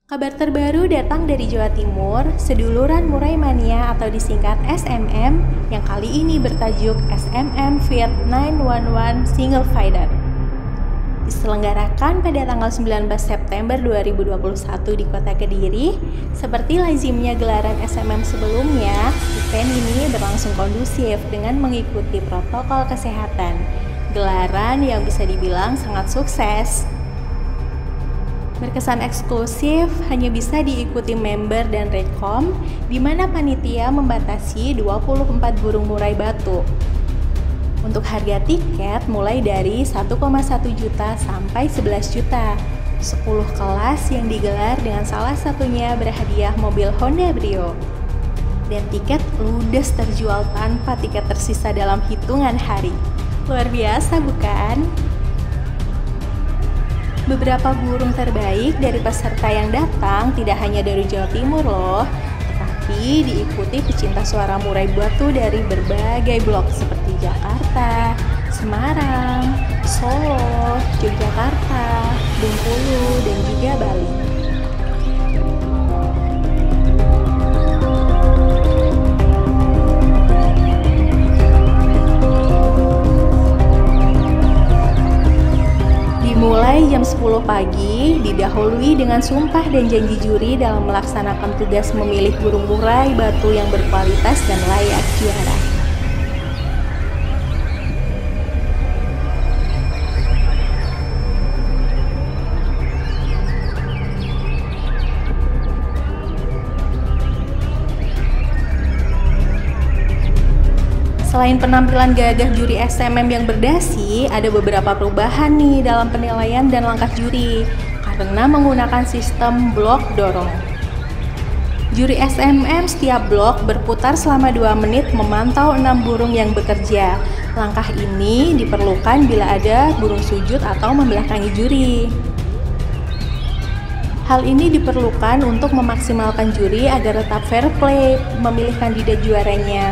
Kabar terbaru datang dari Jawa Timur, seduluran Murai Mania atau disingkat SMM, yang kali ini bertajuk SMM Fiat 911 Single Fighter. Diselenggarakan pada tanggal 19 September 2021 di Kota Kediri. Seperti lazimnya gelaran SMM sebelumnya, event ini berlangsung kondusif dengan mengikuti protokol kesehatan. Gelaran yang bisa dibilang sangat sukses. Berkesan eksklusif, hanya bisa diikuti member dan rekom, di mana panitia membatasi 24 burung murai batu. Untuk harga tiket mulai dari 1,1 juta sampai 11 juta. 10 kelas yang digelar dengan salah satunya berhadiah mobil Honda Brio. Dan tiket ludes terjual tanpa tiket tersisa dalam hitungan hari. Luar biasa bukan? Beberapa burung terbaik dari peserta yang datang tidak hanya dari Jawa Timur loh, tetapi diikuti pecinta suara murai batu dari berbagai blok seperti Jakarta, Semarang, Solo, Yogyakarta, Bengkulu, dan juga Bali. Mulai jam 10 pagi, didahului dengan sumpah dan janji juri dalam melaksanakan tugas memilih burung murai batu yang berkualitas dan layak juara. Selain penampilan gagah juri SMM yang berdasi, ada beberapa perubahan nih dalam penilaian dan langkah juri karena menggunakan sistem blok dorong. Juri SMM setiap blok berputar selama 2 menit memantau 6 burung yang bekerja. Langkah ini diperlukan bila ada burung sujud atau membelakangi juri. Hal ini diperlukan untuk memaksimalkan juri agar tetap fair play memilih kandidat juaranya.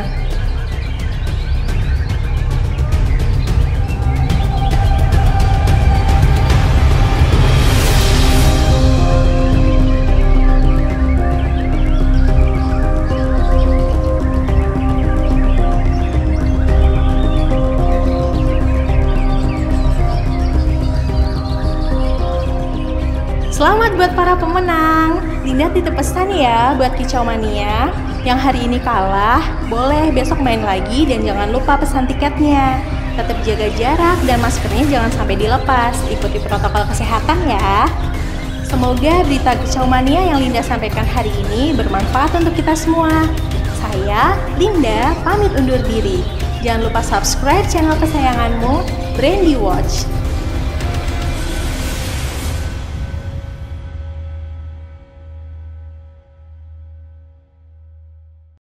Selamat buat para pemenang. Linda titip pesan ya buat Kicau Mania. Yang hari ini kalah, boleh besok main lagi dan jangan lupa pesan tiketnya. Tetap jaga jarak dan maskernya jangan sampai dilepas. Ikuti protokol kesehatan ya. Semoga berita Kicau Mania yang Linda sampaikan hari ini bermanfaat untuk kita semua. Saya, Linda, pamit undur diri. Jangan lupa subscribe channel kesayanganmu, Brandy Watch.